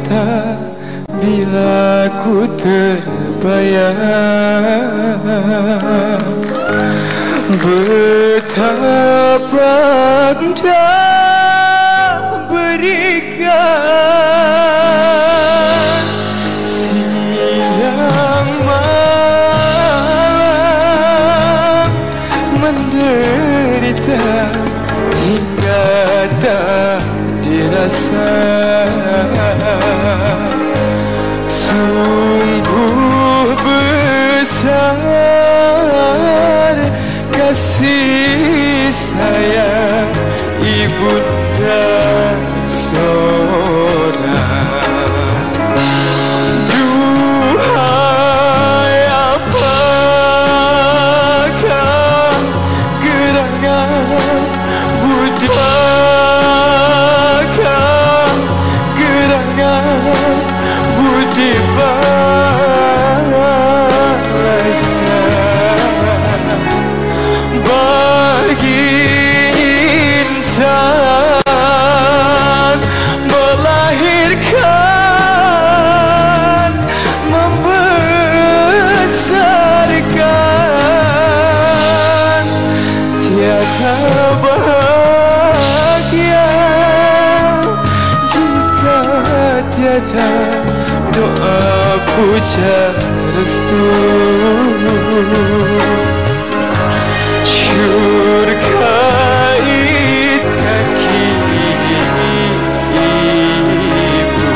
mata bila ku terbayang betapa Anda berikan siang malam menderita hingga tak dirasa. Sungguh besar kasih sayang ibunda seorang. Duhai, apakah gerangan budi, apakah gerangan budi balasan bagi insan melahirkan, membesarkan, tiada bahagia jika tiada doa puja restu. Syurga kaki ibu.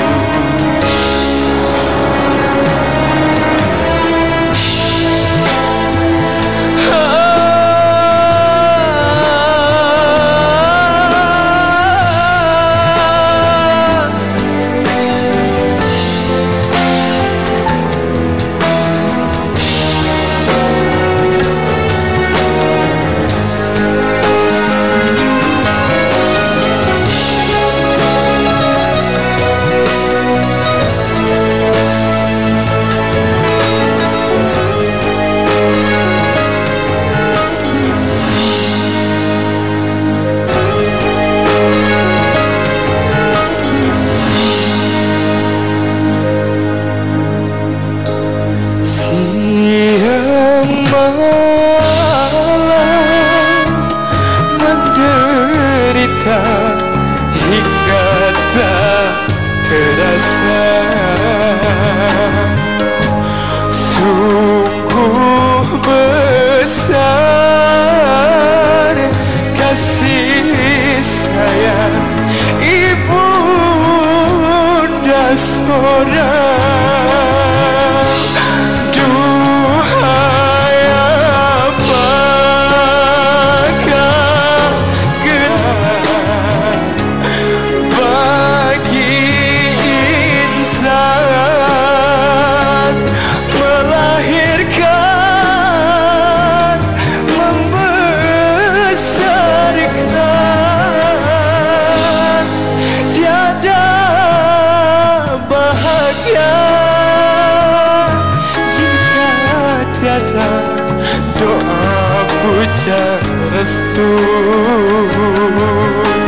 Menderita hingga tak terasa. Sungguh besar kasih sayang ibunda seorang. Duhai, apakah gerangan bagi insan melahirkan, membesarkan, tiada bahagia jika tiada doa puja restu.